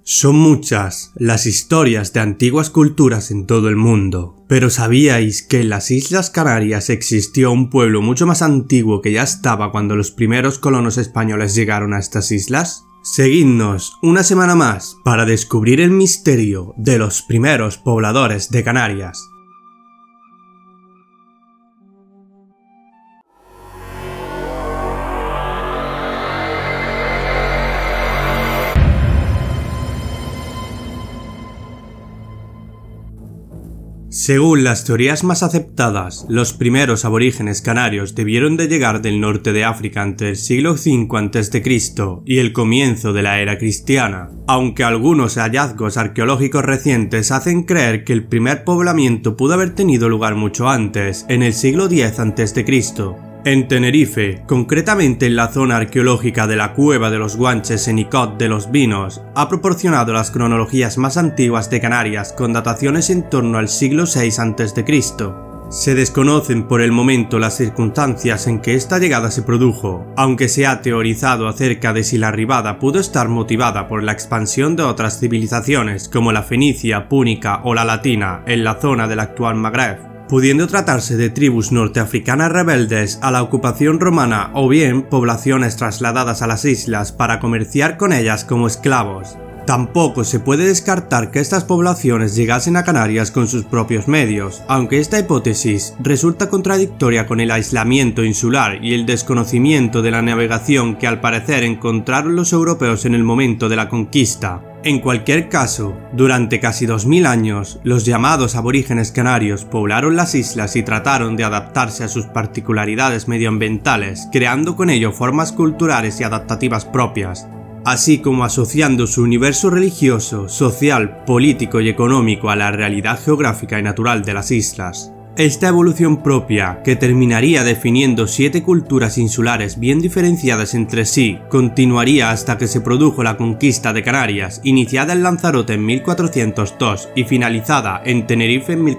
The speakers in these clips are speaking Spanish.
Son muchas las historias de antiguas culturas en todo el mundo, pero ¿sabíais que en las Islas Canarias existió un pueblo mucho más antiguo que ya estaba cuando los primeros colonos españoles llegaron a estas islas? Seguidnos una semana más para descubrir el misterio de los primeros pobladores de Canarias. Según las teorías más aceptadas, los primeros aborígenes canarios debieron de llegar del norte de África entre el siglo V a.C. y el comienzo de la era cristiana, aunque algunos hallazgos arqueológicos recientes hacen creer que el primer poblamiento pudo haber tenido lugar mucho antes, en el siglo X a.C. En Tenerife, concretamente en la zona arqueológica de la Cueva de los Guanches en Icod de los Vinos, ha proporcionado las cronologías más antiguas de Canarias con dataciones en torno al siglo VI a.C. Se desconocen por el momento las circunstancias en que esta llegada se produjo, aunque se ha teorizado acerca de si la arribada pudo estar motivada por la expansión de otras civilizaciones como la fenicia, púnica o la latina en la zona del actual Magreb, pudiendo tratarse de tribus norteafricanas rebeldes a la ocupación romana o bien poblaciones trasladadas a las islas para comerciar con ellas como esclavos. Tampoco se puede descartar que estas poblaciones llegasen a Canarias con sus propios medios, aunque esta hipótesis resulta contradictoria con el aislamiento insular y el desconocimiento de la navegación que al parecer encontraron los europeos en el momento de la conquista. En cualquier caso, durante casi 2000 años, los llamados aborígenes canarios poblaron las islas y trataron de adaptarse a sus particularidades medioambientales, creando con ello formas culturales y adaptativas propias, así como asociando su universo religioso, social, político y económico a la realidad geográfica y natural de las islas. Esta evolución propia, que terminaría definiendo 7 culturas insulares bien diferenciadas entre sí, continuaría hasta que se produjo la conquista de Canarias, iniciada en Lanzarote en 1402 y finalizada en Tenerife en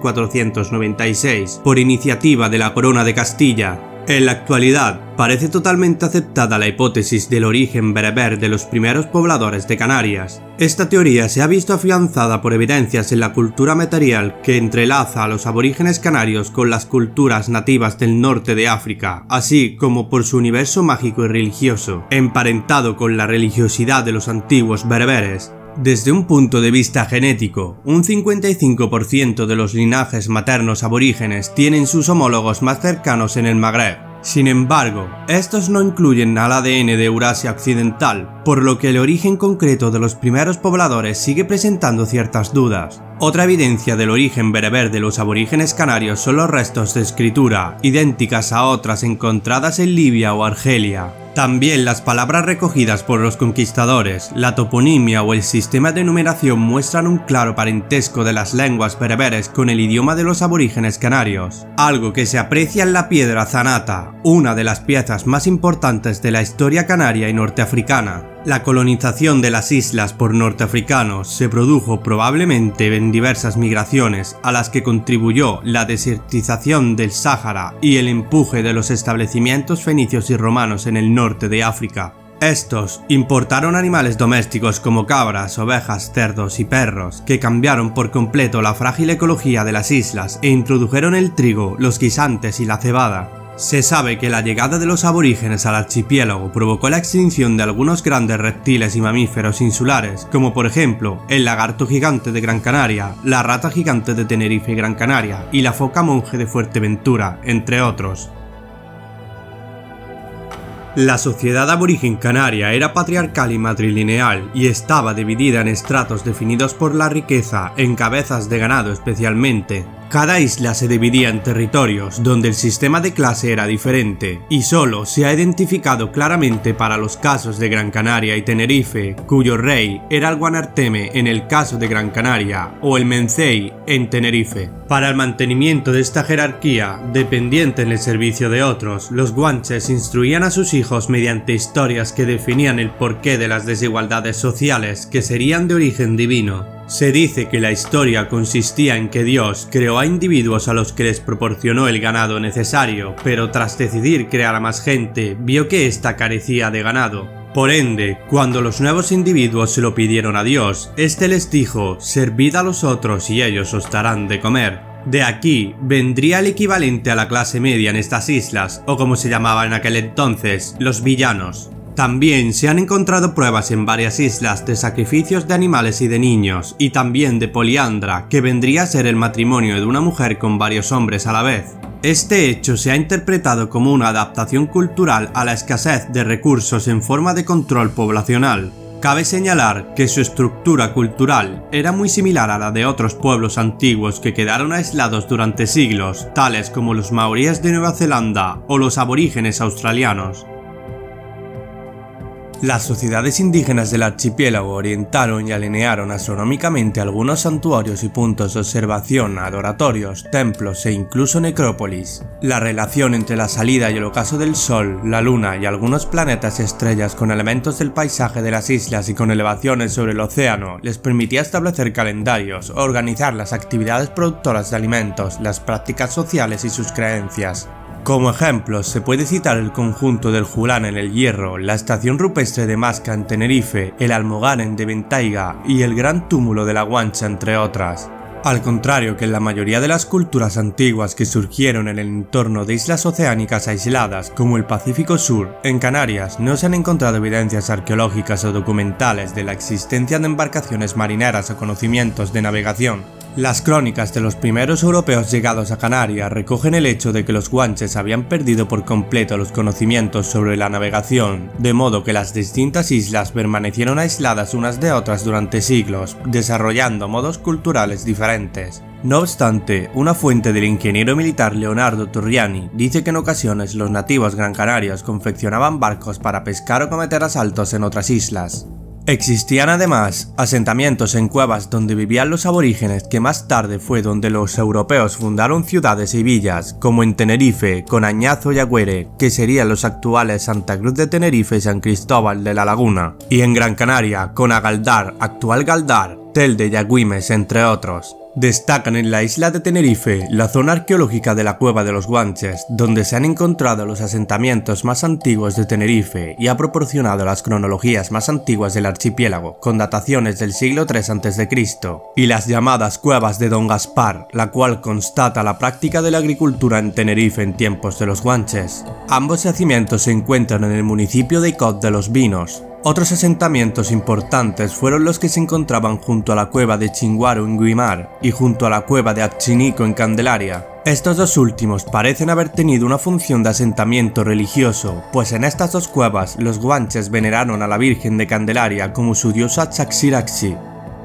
1496, por iniciativa de la Corona de Castilla. En la actualidad, parece totalmente aceptada la hipótesis del origen bereber de los primeros pobladores de Canarias. Esta teoría se ha visto afianzada por evidencias en la cultura material que entrelaza a los aborígenes canarios con las culturas nativas del norte de África, así como por su universo mágico y religioso, emparentado con la religiosidad de los antiguos bereberes. Desde un punto de vista genético, un 55% de los linajes maternos aborígenes tienen sus homólogos más cercanos en el Magreb. Sin embargo, estos no incluyen al ADN de Eurasia Occidental, por lo que el origen concreto de los primeros pobladores sigue presentando ciertas dudas. Otra evidencia del origen bereber de los aborígenes canarios son los restos de escritura, idénticas a otras encontradas en Libia o Argelia. También las palabras recogidas por los conquistadores, la toponimia o el sistema de numeración muestran un claro parentesco de las lenguas bereberes con el idioma de los aborígenes canarios, algo que se aprecia en la piedra zanata, una de las piezas más importantes de la historia canaria y norteafricana. La colonización de las islas por norteafricanos se produjo probablemente en diversas migraciones a las que contribuyó la desertización del Sáhara y el empuje de los establecimientos fenicios y romanos en el norte de África. Estos importaron animales domésticos como cabras, ovejas, cerdos y perros, que cambiaron por completo la frágil ecología de las islas e introdujeron el trigo, los guisantes y la cebada. Se sabe que la llegada de los aborígenes al archipiélago provocó la extinción de algunos grandes reptiles y mamíferos insulares, como por ejemplo el lagarto gigante de Gran Canaria, la rata gigante de Tenerife y Gran Canaria y la foca monje de Fuerteventura, entre otros. La sociedad aborigen canaria era patriarcal y matrilineal y estaba dividida en estratos definidos por la riqueza, en cabezas de ganado especialmente. Cada isla se dividía en territorios donde el sistema de clase era diferente y solo se ha identificado claramente para los casos de Gran Canaria y Tenerife, cuyo rey era el Guanarteme en el caso de Gran Canaria o el Mencey en Tenerife. Para el mantenimiento de esta jerarquía, dependiente en el servicio de otros, los guanches instruían a sus hijos mediante historias que definían el porqué de las desigualdades sociales que serían de origen divino. Se dice que la historia consistía en que Dios creó a individuos a los que les proporcionó el ganado necesario, pero tras decidir crear a más gente, vio que ésta carecía de ganado. Por ende, cuando los nuevos individuos se lo pidieron a Dios, este les dijo: servid a los otros y ellos os darán de comer. De aquí vendría el equivalente a la clase media en estas islas, o como se llamaba en aquel entonces, los villanos. También se han encontrado pruebas en varias islas de sacrificios de animales y de niños, y también de poliandra, que vendría a ser el matrimonio de una mujer con varios hombres a la vez. Este hecho se ha interpretado como una adaptación cultural a la escasez de recursos en forma de control poblacional. Cabe señalar que su estructura cultural era muy similar a la de otros pueblos antiguos que quedaron aislados durante siglos, tales como los maoríes de Nueva Zelanda o los aborígenes australianos. Las sociedades indígenas del archipiélago orientaron y alinearon astronómicamente algunos santuarios y puntos de observación, adoratorios, templos e incluso necrópolis. La relación entre la salida y el ocaso del Sol, la Luna y algunos planetas y estrellas con elementos del paisaje de las islas y con elevaciones sobre el océano les permitía establecer calendarios, organizar las actividades productoras de alimentos, las prácticas sociales y sus creencias. Como ejemplos se puede citar el conjunto del Julán en El Hierro, la estación rupestre de Masca en Tenerife, el Almogaren de Ventaiga y el gran túmulo de la Guancha, entre otras. Al contrario que en la mayoría de las culturas antiguas que surgieron en el entorno de islas oceánicas aisladas como el Pacífico Sur, en Canarias no se han encontrado evidencias arqueológicas o documentales de la existencia de embarcaciones marineras o conocimientos de navegación. Las crónicas de los primeros europeos llegados a Canarias recogen el hecho de que los guanches habían perdido por completo los conocimientos sobre la navegación, de modo que las distintas islas permanecieron aisladas unas de otras durante siglos, desarrollando modos culturales diferentes. No obstante, una fuente del ingeniero militar Leonardo Torriani dice que en ocasiones los nativos gran canarios confeccionaban barcos para pescar o cometer asaltos en otras islas. Existían además asentamientos en cuevas donde vivían los aborígenes, que más tarde fue donde los europeos fundaron ciudades y villas, como en Tenerife con Añazo y Agüere, que serían los actuales Santa Cruz de Tenerife y San Cristóbal de la Laguna, y en Gran Canaria con Agaldar, actual Galdar, Telde y Agüimes, entre otros. Destacan en la isla de Tenerife la zona arqueológica de la Cueva de los Guanches, donde se han encontrado los asentamientos más antiguos de Tenerife y ha proporcionado las cronologías más antiguas del archipiélago, con dataciones del siglo III a.C., y las llamadas Cuevas de Don Gaspar, la cual constata la práctica de la agricultura en Tenerife en tiempos de los Guanches. Ambos yacimientos se encuentran en el municipio de Icod de los Vinos. Otros asentamientos importantes fueron los que se encontraban junto a la cueva de Chinguaro en Guimar y junto a la cueva de Achinico en Candelaria. Estos dos últimos parecen haber tenido una función de asentamiento religioso, pues en estas dos cuevas los guanches veneraron a la Virgen de Candelaria como su diosa Chaxiraxi.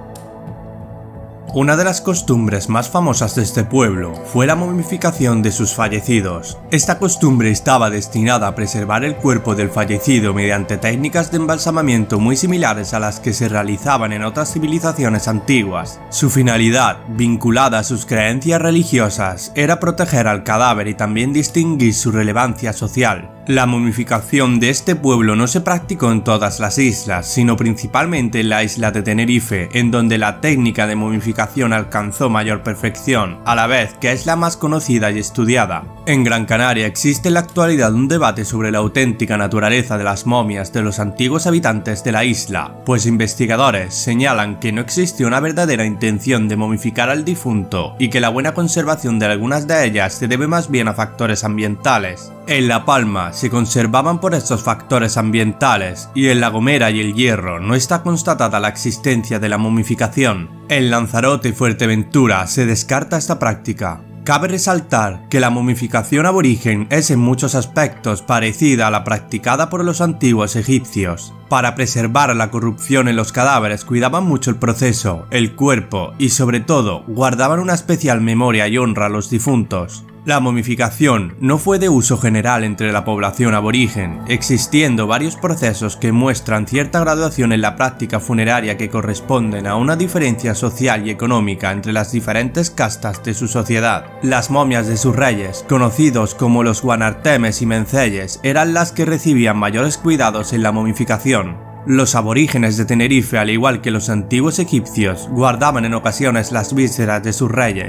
Una de las costumbres más famosas de este pueblo fue la momificación de sus fallecidos. Esta costumbre estaba destinada a preservar el cuerpo del fallecido mediante técnicas de embalsamamiento muy similares a las que se realizaban en otras civilizaciones antiguas. Su finalidad, vinculada a sus creencias religiosas, era proteger al cadáver y también distinguir su relevancia social. La momificación de este pueblo no se practicó en todas las islas, sino principalmente en la isla de Tenerife, en donde la técnica de momificación alcanzó mayor perfección, a la vez que es la más conocida y estudiada. En Gran Canaria existe en la actualidad un debate sobre la auténtica naturaleza de las momias de los antiguos habitantes de la isla, pues investigadores señalan que no existe una verdadera intención de momificar al difunto y que la buena conservación de algunas de ellas se debe más bien a factores ambientales. En La Palma se conservaban por estos factores ambientales y en La Gomera y El Hierro no está constatada la existencia de la momificación. En Lanzarote y Fuerteventura se descarta esta práctica. Cabe resaltar que la momificación aborigen es en muchos aspectos parecida a la practicada por los antiguos egipcios. Para preservar la corrupción en los cadáveres cuidaban mucho el proceso, el cuerpo y sobre todo guardaban una especial memoria y honra a los difuntos. La momificación no fue de uso general entre la población aborigen, existiendo varios procesos que muestran cierta graduación en la práctica funeraria que corresponden a una diferencia social y económica entre las diferentes castas de su sociedad. Las momias de sus reyes, conocidos como los Guanartemes y Menceyes, eran las que recibían mayores cuidados en la momificación. Los aborígenes de Tenerife, al igual que los antiguos egipcios, guardaban en ocasiones las vísceras de sus reyes.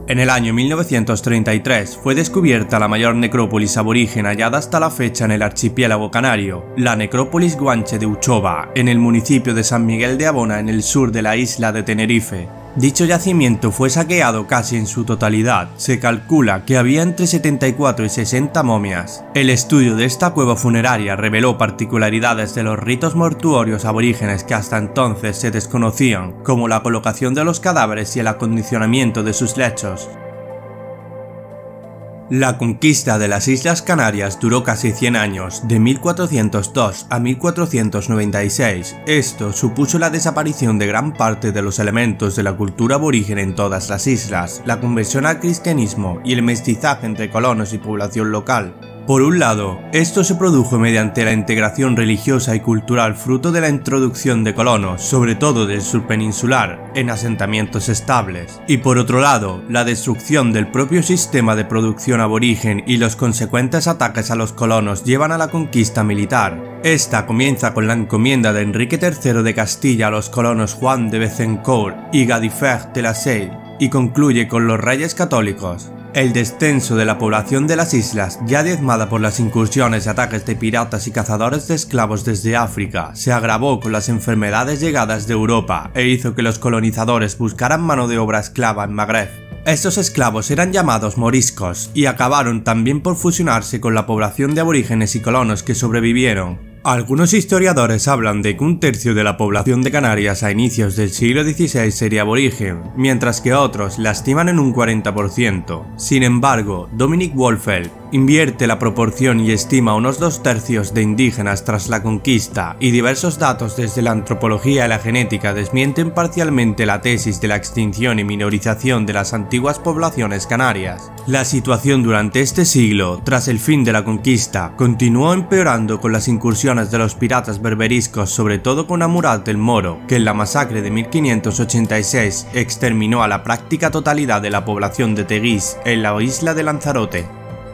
En el año 1933 fue descubierta la mayor necrópolis aborigen hallada hasta la fecha en el archipiélago canario, la necrópolis Guanche de Uchova, en el municipio de San Miguel de Abona, en el sur de la isla de Tenerife. Dicho yacimiento fue saqueado casi en su totalidad. Se calcula que había entre 74 y 60 momias. El estudio de esta cueva funeraria reveló particularidades de los ritos mortuorios aborígenes que hasta entonces se desconocían, como la colocación de los cadáveres y el acondicionamiento de sus lechos. La conquista de las Islas Canarias duró casi 100 años, de 1402 a 1496. Esto supuso la desaparición de gran parte de los elementos de la cultura aborigen en todas las islas, la conversión al cristianismo y el mestizaje entre colonos y población local. Por un lado, esto se produjo mediante la integración religiosa y cultural fruto de la introducción de colonos, sobre todo del sur peninsular, en asentamientos estables, y por otro lado, la destrucción del propio sistema de producción aborigen y los consecuentes ataques a los colonos llevan a la conquista militar. Esta comienza con la encomienda de Enrique III de Castilla a los colonos Juan de Bezencourt y Gadifer de la Sey, y concluye con los reyes católicos. El descenso de la población de las islas, ya diezmada por las incursiones y ataques de piratas y cazadores de esclavos desde África, se agravó con las enfermedades llegadas de Europa e hizo que los colonizadores buscaran mano de obra esclava en Magreb. Estos esclavos eran llamados moriscos y acabaron también por fusionarse con la población de aborígenes y colonos que sobrevivieron. Algunos historiadores hablan de que un tercio de la población de Canarias a inicios del siglo XVI sería aborigen, mientras que otros la estiman en un 40%. Sin embargo, Dominic Wolfeld invierte la proporción y estima unos 2/3 de indígenas tras la conquista, y diversos datos desde la antropología y la genética desmienten parcialmente la tesis de la extinción y minorización de las antiguas poblaciones canarias. La situación durante este siglo, tras el fin de la conquista, continuó empeorando con las incursiones de los piratas berberiscos, sobre todo con Amurat el Moro, que en la masacre de 1586 exterminó a la práctica totalidad de la población de Teguís en la isla de Lanzarote.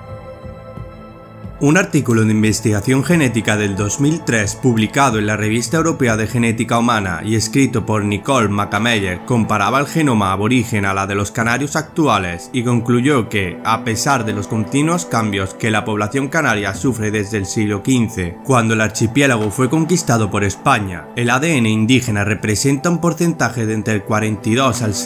Un artículo de investigación genética del 2003 publicado en la Revista Europea de Genética Humana y escrito por Nicole Mackameyer comparaba el genoma aborigen a la de los canarios actuales y concluyó que, a pesar de los continuos cambios que la población canaria sufre desde el siglo XV, cuando el archipiélago fue conquistado por España, el ADN indígena representa un porcentaje de entre el 42 al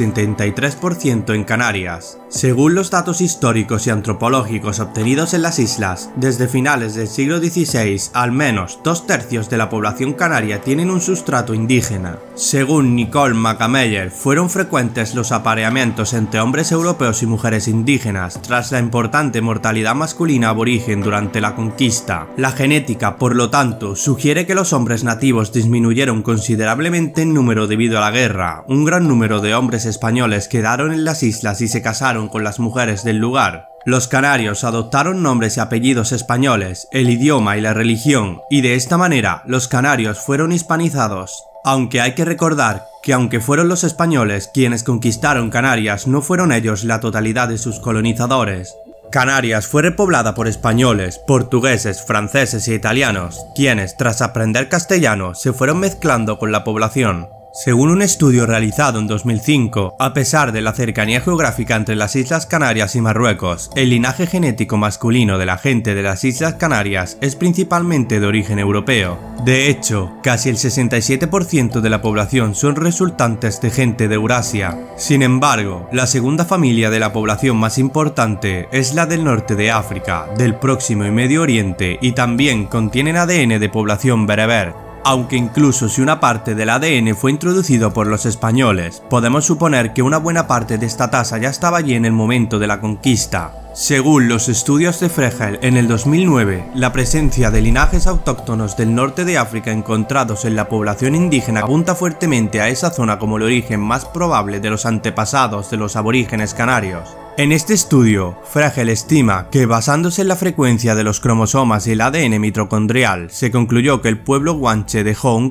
73% en Canarias. Según los datos históricos y antropológicos obtenidos en las islas, desde finales del siglo XVI, al menos 2/3 de la población canaria tienen un sustrato indígena. Según Nicole Mackameyer, fueron frecuentes los apareamientos entre hombres europeos y mujeres indígenas, tras la importante mortalidad masculina aborigen durante la conquista. La genética, por lo tanto, sugiere que los hombres nativos disminuyeron considerablemente en número debido a la guerra. Un gran número de hombres españoles quedaron en las islas y se casaron con las mujeres del lugar. Los canarios adoptaron nombres y apellidos españoles, el idioma y la religión, y de esta manera los canarios fueron hispanizados. Aunque hay que recordar que aunque fueron los españoles quienes conquistaron Canarias, no fueron ellos la totalidad de sus colonizadores. Canarias fue repoblada por españoles, portugueses, franceses e italianos, quienes, tras aprender castellano, se fueron mezclando con la población. Según un estudio realizado en 2005, a pesar de la cercanía geográfica entre las Islas Canarias y Marruecos, el linaje genético masculino de la gente de las Islas Canarias es principalmente de origen europeo. De hecho, casi el 67% de la población son resultantes de gente de Eurasia. Sin embargo, la segunda familia de la población más importante es la del norte de África, del Próximo y Medio Oriente, y también contienen ADN de población bereber. Aunque incluso si una parte del ADN fue introducido por los españoles, podemos suponer que una buena parte de esta tasa ya estaba allí en el momento de la conquista. Según los estudios de Fregel en el 2009, la presencia de linajes autóctonos del norte de África encontrados en la población indígena apunta fuertemente a esa zona como el origen más probable de los antepasados de los aborígenes canarios. En este estudio, Fregel estima que, basándose en la frecuencia de los cromosomas y el ADN mitocondrial, se concluyó que el pueblo guanche dejó un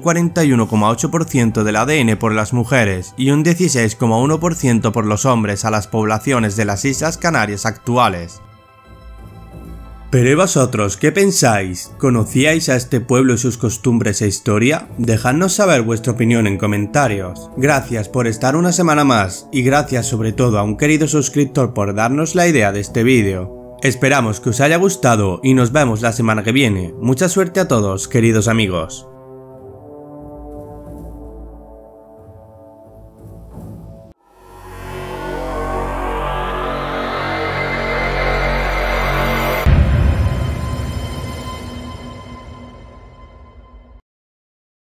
41,8% del ADN por las mujeres y un 16,1% por los hombres a las poblaciones de las Islas Canarias actuales. Pero ¿y vosotros qué pensáis? ¿Conocíais a este pueblo y sus costumbres e historia? Dejadnos saber vuestra opinión en comentarios. Gracias por estar una semana más y gracias sobre todo a un querido suscriptor por darnos la idea de este vídeo. Esperamos que os haya gustado y nos vemos la semana que viene. Mucha suerte a todos, queridos amigos.